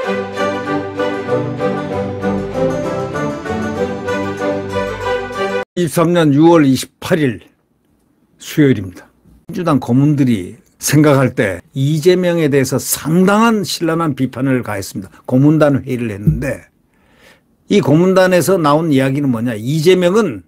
(2023년 6월 28일) 수요일입니다. 민주당 고문들이 생각할 때 이재명에 대해서 상당한 신랄한 비판을 가했습니다. 고문단 회의를 했는데 이 고문단에서 나온 이야기는 뭐냐, 이재명은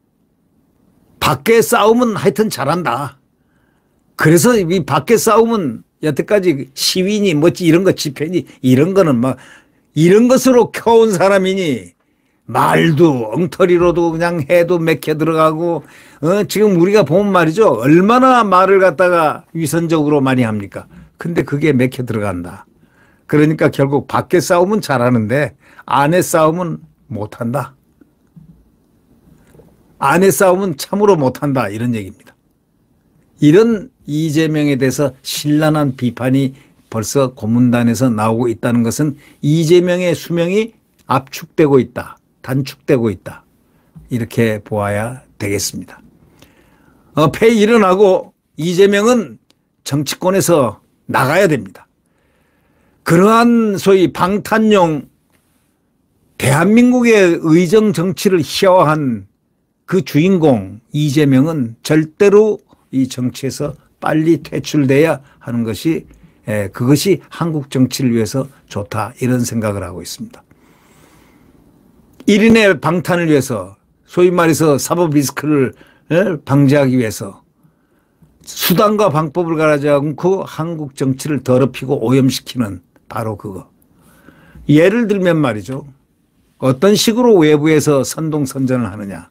밖에 싸움은 하여튼 잘한다. 그래서 이 밖에 싸움은 여태까지 시위니 뭐지 이런 거 집회니 이런 거는 막 이런 것으로 켜온 사람이니 말도 엉터리로도 그냥 해도 맥혀 들어가고 지금 우리가 보면 말이죠. 얼마나 말을 갖다가 위선적으로 많이 합니까? 근데 그게 맥혀 들어간다. 그러니까 결국 밖에 싸움은 잘하는데 안에 싸움은 못한다. 안에 싸움은 참으로 못한다. 이런 얘기입니다. 이런 이재명에 대해서 신랄한 비판이 벌써 고문단에서 나오고 있다는 것은 이재명의 수명이 압축되고 있다. 단축되고 있다. 이렇게 보아야 되겠습니다. 폐 일어나고 이재명은 정치권에서 나가야 됩니다. 그러한 소위 방탄용 대한민국의 의정 정치를 희화화한 그 주인공 이재명은 절대로 이 정치에서 빨리 퇴출돼야 하는 것이 그것이 한국 정치를 위해서 좋다 이런 생각을 하고 있습니다. 1인의 방탄을 위해서 소위 말해서 사법 리스크를 방지하기 위해서 수단과 방법을 가리지 않고 한국 정치를 더럽히고 오염시키는 바로 그거. 예를 들면 말이죠. 어떤 식으로 외부에서 선동선전을 하느냐.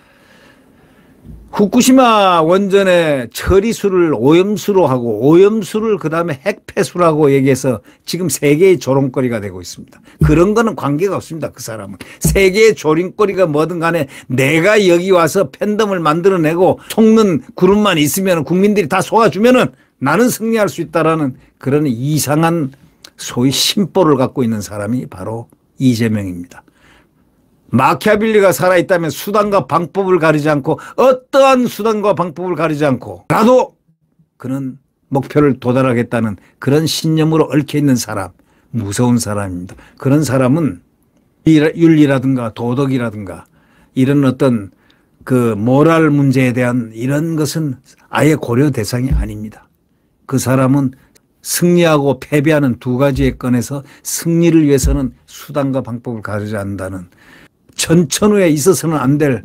후쿠시마 원전의 처리수를 오염수로 하고 오염수를 그다음에 핵폐수라고 얘기해서 지금 세계의 조롱거리가 되고 있습니다. 그런 거는 관계가 없습니다. 그 사람은. 세계의 조롱거리가 뭐든 간에 내가 여기 와서 팬덤을 만들어내고 속는 그룹만 있으면 국민들이 다 속아주면은 나는 승리할 수 있다라는 그런 이상한 소위 심보를 갖고 있는 사람이 바로 이재명입니다. 마키아벨리가 살아있다면 수단과 방법을 가리지 않고 어떠한 수단과 방법을 가리지 않고 나도 그는 목표를 도달하겠다는 그런 신념으로 얽혀있는 사람, 무서운 사람입니다. 그런 사람은 윤리라든가 도덕이라든가 이런 어떤 그 모랄 문제에 대한 이런 것은 아예 고려 대상이 아닙니다. 그 사람은 승리하고 패배하는 두 가지의 건에서 승리를 위해서는 수단과 방법을 가리지 않는다는 전천후에 있어서는 안 될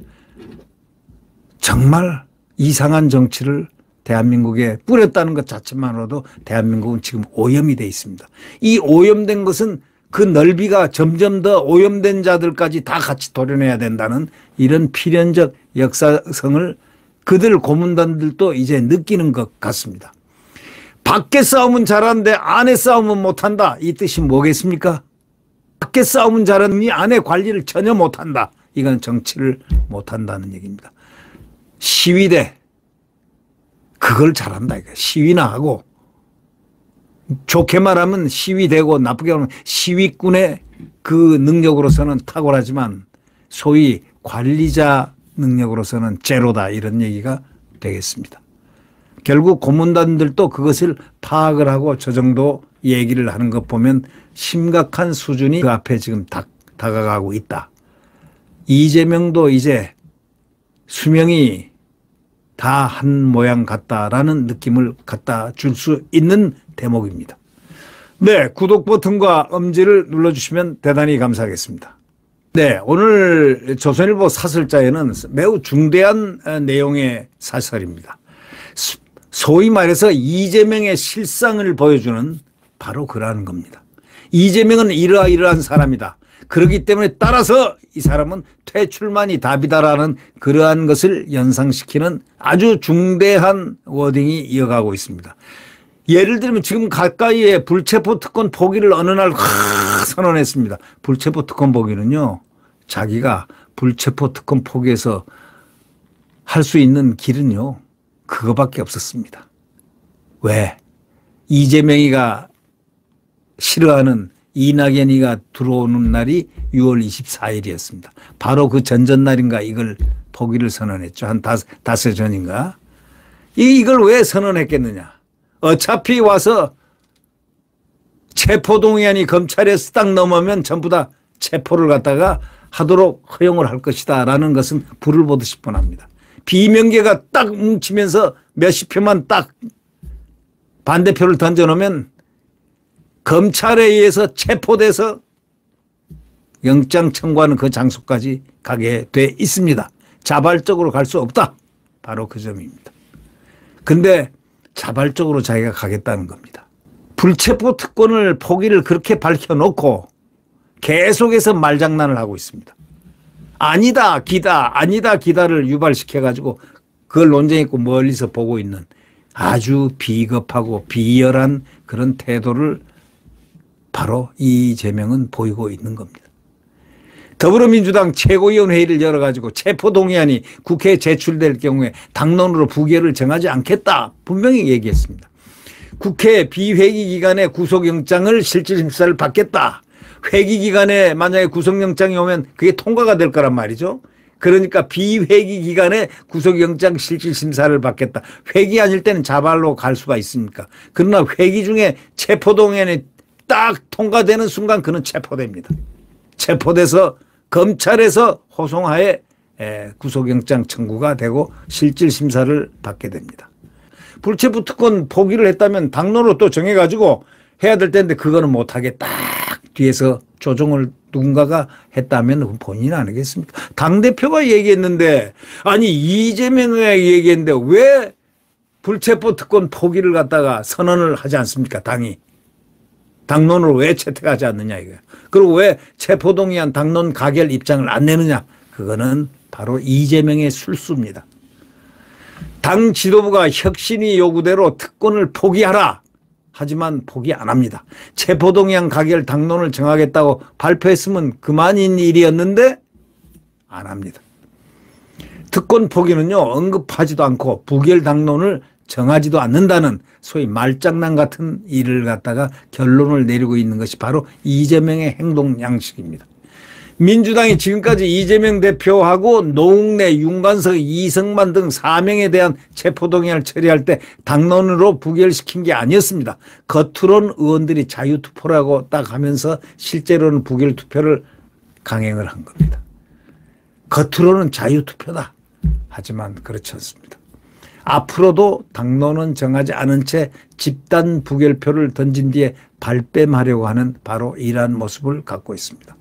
정말 이상한 정치를 대한민국에 뿌렸다는 것 자체만으로도 대한민국은 지금 오염이 돼 있습니다. 이 오염된 것은 그 넓이가 점점 더 오염된 자들까지 다 같이 도려내야 된다는 이런 필연적 역사성을 그들 고문단들도 이제 느끼는 것 같습니다. 밖에 싸움은 잘하는데 안에 싸움은 못한다. 이 뜻이 뭐겠습니까? 밖에 싸움은 잘하니 안에 관리를 전혀 못한다. 이건 정치를 못한다는 얘기입니다. 시위대 그걸 잘한다. 시위나 하고 좋게 말하면 시위되고 나쁘게 말하면 시위꾼의 그 능력으로서는 탁월하지만 소위 관리자 능력으로서는 제로다 이런 얘기가 되겠습니다. 결국 고문단들도 그것을 파악을 하고 저 정도 얘기를 하는 것 보면 심각한 수준이 그 앞에 지금 다가가고 있다. 이재명도 이제 수명이 다 한 모양 같다라는 느낌을 갖다 줄 수 있는 대목입니다. 네, 구독 버튼과 엄지를 눌러주시면 대단히 감사하겠습니다. 네, 오늘 조선일보 사설자에는 매우 중대한 내용의 사설입니다. 소위 말해서 이재명의 실상을 보여주는 바로 그러한 겁니다. 이재명은 이러한 사람이다. 그렇기 때문에 따라서 이 사람은 퇴출만이 답이다라는 그러한 것을 연상시키는 아주 중대한 워딩이 이어가고 있습니다. 예를 들면 지금 가까이에 불체포 특권 포기를 어느 날 선언했습니다. 불체포 특권 포기는요. 자기가 불체포 특권 포기해서 할 수 있는 길은요. 그거밖에 없었습니다. 왜? 이재명이가 싫어하는 이낙연이가 들어오는 날이 6월 24일이었습니다. 바로 그 전전날인가 이걸 포기를 선언했죠. 한 닷새 전인가. 이걸 왜 선언했겠느냐. 어차피 와서 체포동의안이 검찰에서 딱 넘으면 전부 다 체포를 갖다가 하도록 허용을 할 것이다 라는 것은 불을 보듯이 뻔합니다. 비명계가 딱 뭉치면서 몇십 표만 딱 반대표를 던져놓으면 검찰에 의해서 체포돼서 영장 청구하는 그 장소까지 가게 돼 있습니다. 자발적으로 갈 수 없다. 바로 그 점입니다. 근데 자발적으로 자기가 가겠다는 겁니다. 불체포 특권을 포기를 그렇게 밝혀놓고 계속해서 말장난을 하고 있습니다. 아니다 기다 아니다 기다를 유발시켜가지고 그걸 논쟁 있고 멀리서 보고 있는 아주 비겁하고 비열한 그런 태도를 바로 이재명은 보이고 있는 겁니다. 더불어민주당 최고위원회의를 열어가지고 체포동의안이 국회에 제출될 경우에 당론으로 부결을 정하지 않겠다 분명히 얘기했습니다. 국회 비회기 기간에 구속영장을 실질심사를 받겠다. 회기 기간에 만약에 구속영장이 오면 그게 통과가 될 거란 말이죠. 그러니까 비회기 기간에 구속영장 실질심사를 받겠다. 회기 아닐 때는 자발로 갈 수가 있습니까? 그러나 회기 중에 체포동의안이 딱 통과되는 순간 그는 체포됩니다. 체포돼서 검찰에서 호송하에 구속영장 청구가 되고 실질심사를 받게 됩니다. 불체포 특권 포기를 했다면 당론으로 또 정해가지고 해야 될 텐데 그거는 못하게 딱 뒤에서 조정을 누군가가 했다면 본인이 아니겠습니까? 당대표가 얘기했는데 아니 이재명이 얘기했는데 왜 불체포 특권 포기를 갖다가 선언을 하지 않습니까? 당이. 당론으로 왜 채택하지 않느냐 이거예요. 그리고 왜 체포동의안 당론 가결 입장을 안 내느냐. 그거는 바로 이재명의 술수입니다. 당 지도부가 혁신위 요구대로 특권을 포기하라. 하지만 포기 안 합니다. 체포동의안 가결 당론을 정하겠다고 발표했으면 그만인 일이었는데 안 합니다. 특권 포기는요 언급하지도 않고 부결 당론을 정하지도 않는다는 소위 말장난 같은 일을 갖다가 결론을 내리고 있는 것이 바로 이재명의 행동 양식입니다. 민주당이 지금까지 이재명 대표하고 노웅래, 윤관석, 이성만 등 4명에 대한 체포동의안을 처리할 때 당론으로 부결시킨 게 아니었습니다. 겉으로는 의원들이 자유투표라고 딱 하면서 실제로는 부결투표를 강행을 한 겁니다. 겉으로는 자유투표다. 하지만 그렇지 않습니다. 앞으로도 당론은 정하지 않은 채 집단 부결표를 던진 뒤에 발뺌하려고 하는 바로 이러한 모습을 갖고 있습니다.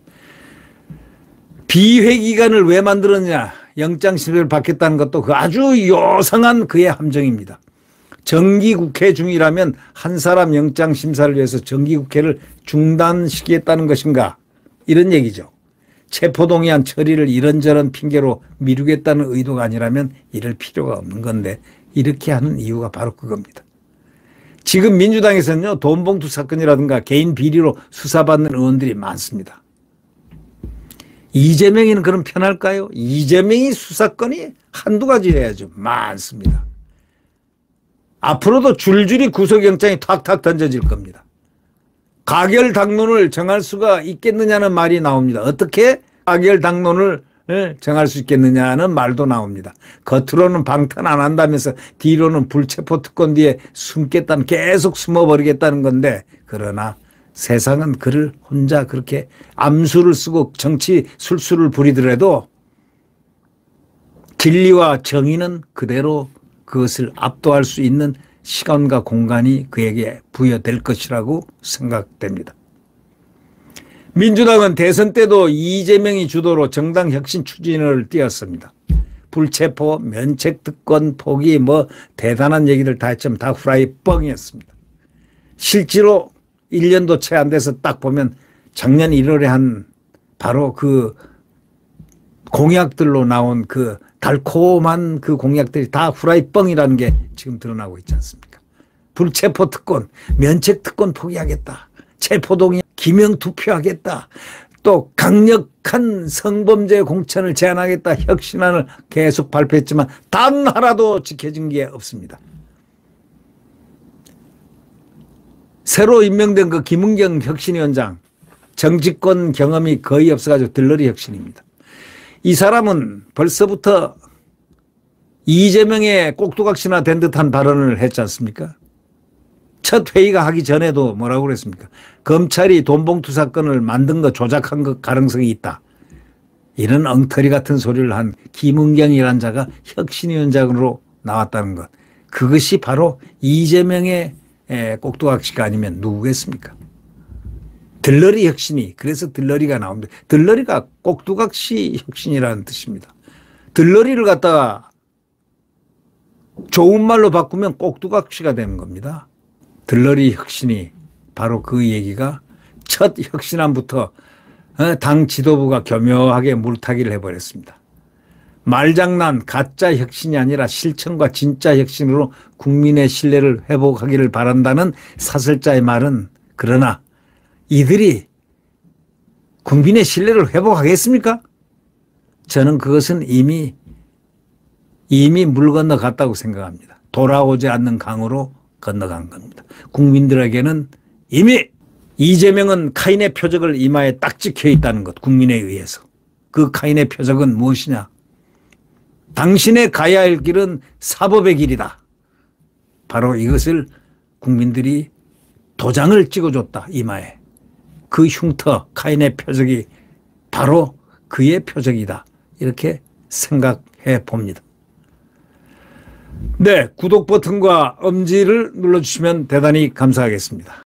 비회기간을 왜 만들었냐. 영장심사를 받겠다는 것도 그 아주 요상한 그의 함정입니다. 정기국회 중이라면 한 사람 영장심사를 위해서 정기국회를 중단시키겠다는 것인가 이런 얘기죠. 체포동의안 처리를 이런저런 핑계로 미루겠다는 의도가 아니라면 이럴 필요가 없는 건데 이렇게 하는 이유가 바로 그겁니다. 지금 민주당에서는요 돈봉투 사건이라든가 개인 비리로 수사받는 의원들이 많습니다. 이재명이는 그럼 편할까요? 이재명이 수사건이 한두 가지 해야죠. 많습니다. 앞으로도 줄줄이 구속영장이 탁탁 던져질 겁니다. 가결 당론을 정할 수가 있겠느냐는 말이 나옵니다. 어떻게 가결 당론을 정할 수 있겠느냐는 말도 나옵니다. 겉으로는 방탄 안 한다면서 뒤로는 불체포 특권 뒤에 숨겠다는 계속 숨어버리겠다는 건데 그러나 세상은 그를 혼자 그렇게 암수를 쓰고 정치 술수를 부리더라도 진리와 정의는 그대로 그것을 압도할 수 있는 시간과 공간이 그에게 부여될 것이라고 생각됩니다. 민주당은 대선 때도 이재명이 주도로 정당 혁신 추진을 띄웠습니다. 불체포, 면책특권 포기 뭐 대단한 얘기들 다 했지만 다 후라이 뻥이었습니다. 실제로 1년도 채 안 돼서 딱 보면 작년 1월에 한 바로 그 공약들로 나온 그 달콤한 그 공약들이 다 후라이 뻥이라는 게 지금 드러나고 있지 않습니까? 불체포 특권, 면책 특권 포기하겠다. 체포동의 기명 투표하겠다. 또 강력한 성범죄 공천을 제한하겠다. 혁신안을 계속 발표했지만 단 하나도 지켜진 게 없습니다. 새로 임명된 그 김은경 혁신위원장 정치권 경험이 거의 없어가지고 들러리 혁신입니다. 이 사람은 벌써부터 이재명의 꼭두각시나 된 듯한 발언을 했지 않습니까? 첫 회의가 하기 전에도 뭐라고 그랬습니까? 검찰이 돈봉투 사건을 만든 거 조작한 것 가능성이 있다. 이런 엉터리 같은 소리를 한 김은경이라는 자가 혁신위원장으로 나왔다는 것. 그것이 바로 이재명의 꼭두각시가 아니면 누구겠습니까? 들러리 혁신이, 그래서 들러리가 나옵니다. 들러리가 꼭두각시 혁신이라는 뜻입니다. 들러리를 갖다가 좋은 말로 바꾸면 꼭두각시가 되는 겁니다. 들러리 혁신이 바로 그 얘기가 첫 혁신안부터 당 지도부가 교묘하게 물타기를 해버렸습니다. 말장난 가짜 혁신이 아니라 실천과 진짜 혁신으로 국민의 신뢰를 회복하기를 바란다는 사설자의 말은, 그러나 이들이 국민의 신뢰를 회복하겠습니까? 저는 그것은 이미 물 건너갔다고 생각합니다. 돌아오지 않는 강으로 건너간 겁니다. 국민들에게는 이미 이재명은 카인의 표적을 이마에 딱 찍혀 있다는 것, 국민에 의해서. 그 카인의 표적은 무엇이냐? 당신의 가야 할 길은 사법의 길이다. 바로 이것을 국민들이 도장을 찍어줬다, 이마에. 그 흉터, 카인의 표적이 바로 그의 표적이다. 이렇게 생각해 봅니다. 네, 구독 버튼과 엄지를 눌러주시면 대단히 감사하겠습니다.